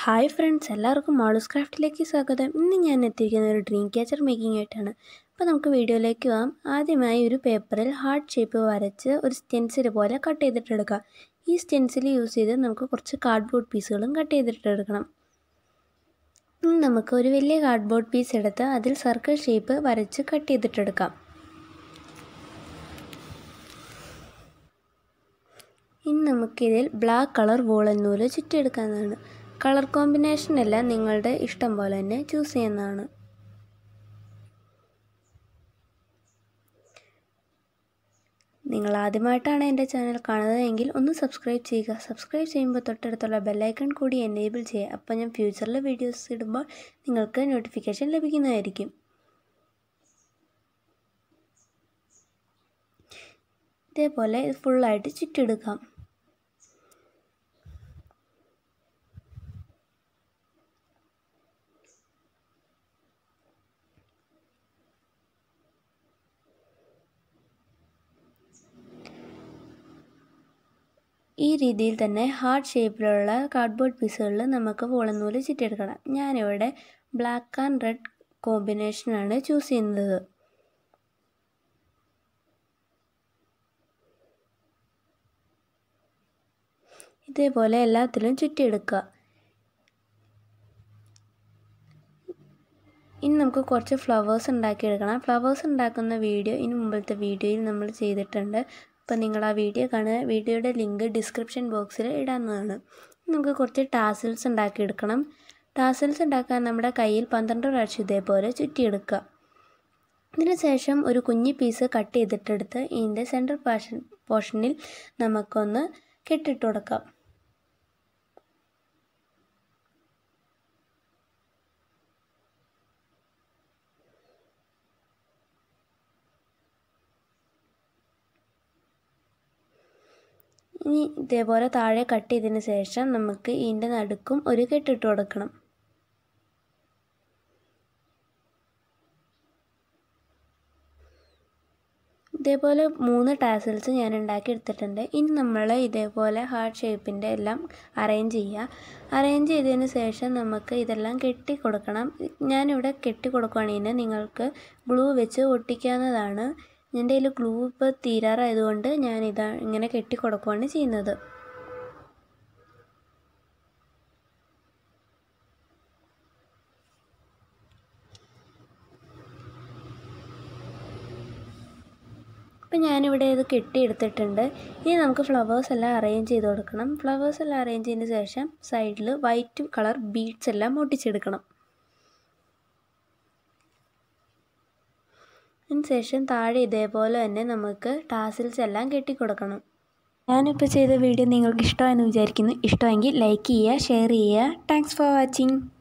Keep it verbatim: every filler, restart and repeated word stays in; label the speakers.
Speaker 1: Hi friends, എല്ലാവർക്കും മോളൂസ് ക്രാഫ്റ്റിലേക്ക് സ്വാഗതം. ഇന്ന് ഞാൻ എത്തിയിരിക്കുന്ന ഒരു ഡ്രീം ക്യാച്ചർ മേക്കിംഗ് ആയിട്ടാണ്. അപ്പോൾ നമുക്ക് വീഡിയോയിലേക്ക് പോകാം. ആദ്യമായി ഒരു പേപ്പറിൽ ഹാർട്ട് ഷേപ്പ് വരച്ച് ഒരു സ്റ്റെൻസിൽ പോലെ കട്ട് ചെയ്തിട്ടെടുക്കുക. ഈ സ്റ്റെൻസിൽ യൂസ് ചെയ്ത് നമുക്ക് കുറച്ച് കാർഡ്ബോർഡ് പീസുകളും കട്ട് ചെയ്തിട്ടെടുക്കണം. ഇനി നമുക്ക് ഒരു വലിയ കാർഡ്ബോർഡ് പീസ് എടുത്ത് അതിൽ സർക്കിൾ ഷേപ്പ് വരച്ച് കട്ട് ചെയ്തിട്ടെടുക്കാം. ഇനി നമുക്കിതിൽ ബ്ലാക്ക് കളർ വൂളൻ നൂല് ചുറ്റിയെടുക്കാവുന്നതാണ്. കളർ കോമ്പിനേഷൻ എല്ലാം നിങ്ങളുടെ ഇഷ്ടം പോലെ തന്നെ ചൂസ് ചെയ്യുന്നതാണ്. നിങ്ങൾ ആദ്യമായിട്ടാണ് എൻ്റെ ചാനൽ കാണുന്നതെങ്കിൽ ഒന്ന് സബ്സ്ക്രൈബ് ചെയ്യുക. സബ്സ്ക്രൈബ് ചെയ്യുമ്പോൾ തൊട്ടടുത്തുള്ള ബെല്ലൈക്കൺ കൂടി എനേബിൾ ചെയ്യുക. അപ്പോൾ ഞാൻ ഫ്യൂച്ചറിൽ വീഡിയോസ് ഇടുമ്പോൾ നിങ്ങൾക്ക് നോട്ടിഫിക്കേഷൻ ലഭിക്കുന്നതായിരിക്കും. ഇതേപോലെ ഇത് ഫുള്ളായിട്ട് ചുറ്റിയെടുക്കാം. ഈ രീതിയിൽ തന്നെ ഹാർട്ട് ഷേപ്പിലുള്ള കാർഡ്ബോർഡ് പീസുകളിൽ നമുക്ക് വൂളൻ നൂല് ചുറ്റിയെടുക്കണം. ഞാനിവിടെ ബ്ലാക്ക് ആൻഡ് റെഡ് കോമ്പിനേഷനാണ് ചൂസ് ചെയ്യുന്നത്. ഇതേപോലെ എല്ലാത്തിലും ചുറ്റിയെടുക്കുക. ഇനി നമുക്ക് കുറച്ച് ഫ്ലവേഴ്സ് ഉണ്ടാക്കിയെടുക്കണം. ഫ്ലവേഴ്സ് ഉണ്ടാക്കുന്ന വീഡിയോ ഇനി മുമ്പത്തെ വീഡിയോയിൽ നമ്മൾ ചെയ്തിട്ടുണ്ട്. അപ്പോൾ നിങ്ങൾ ആ വീഡിയോ കാണുക. വീഡിയോയുടെ ലിങ്ക് ഡിസ്ക്രിപ്ഷൻ ബോക്സിൽ ഇടാവുന്നതാണ്. നമുക്ക് കുറച്ച് ടാസിൽസ് ഉണ്ടാക്കിയെടുക്കണം. ടാസിൽസ് ഉണ്ടാക്കാൻ നമ്മുടെ കയ്യിൽ പന്ത്രണ്ട് പ്രാവശ്യം ഇതേപോലെ ചുറ്റിയെടുക്കുക. ഇതിന് ശേഷം ഒരു കുഞ്ഞി പീസ് കട്ട് ചെയ്തിട്ടെടുത്ത് ഇതിൻ്റെ സെൻറ്റർ പോർഷൻ പോർഷനിൽ നമുക്കൊന്ന് കെട്ടിട്ട് കൊടുക്കാം. ഇനി ഇതേപോലെ താഴെ കട്ട് ചെയ്തതിന് ശേഷം നമുക്ക് ഇതിൻ്റെ നടുക്കും ഒരു കെട്ടിട്ട് കൊടുക്കണം. ഇതേപോലെ മൂന്ന് ടാസൽസ് ഞാൻ ഉണ്ടാക്കി എടുത്തിട്ടുണ്ട്. ഇനി നമ്മൾ ഇതേപോലെ ഹാർട്ട് ഷേപ്പിൻ്റെ എല്ലാം അറേഞ്ച് ചെയ്യുക. അറേഞ്ച് ചെയ്തതിന് ശേഷം നമുക്ക് ഇതെല്ലാം കെട്ടി കൊടുക്കണം. ഞാനിവിടെ കെട്ടി കൊടുക്കുകയാണെങ്കിൽ നിങ്ങൾക്ക് ഗ്ലൂ വെച്ച് ഒട്ടിക്കാവുന്നതാണ്. എൻ്റെ കയ്യിൽ ഗ്ലൂ ഇപ്പോൾ തീരാറായതുകൊണ്ട് ഞാനിതാ ഇങ്ങനെ കെട്ടി കൊടുക്കുകയാണ് ചെയ്യുന്നത്. ഇപ്പം ഞാനിവിടെ ഇത് കെട്ടിയെടുത്തിട്ടുണ്ട്. ഇനി നമുക്ക് ഫ്ലവേഴ്സ് എല്ലാം അറേഞ്ച് ചെയ്ത് കൊടുക്കണം. ഫ്ലവേഴ്സ് എല്ലാം അറേഞ്ച് ചെയ്തതിന് ശേഷം സൈഡിൽ വൈറ്റ് കളർ ബീഡ്സ് എല്ലാം ഒട്ടിച്ചെടുക്കണം. അതിനുശേഷം താഴെ ഇതേപോലെ തന്നെ നമുക്ക് ടാസിൽസ് എല്ലാം കെട്ടിക്കൊടുക്കണം. ഞാനിപ്പോൾ ചെയ്ത വീഡിയോ നിങ്ങൾക്ക് ഇഷ്ടമായെന്ന് വിചാരിക്കുന്നു. ഇഷ്ടമെങ്കിൽ ലൈക്ക് ചെയ്യുക, ഷെയർ ചെയ്യുക. Thanks for watching.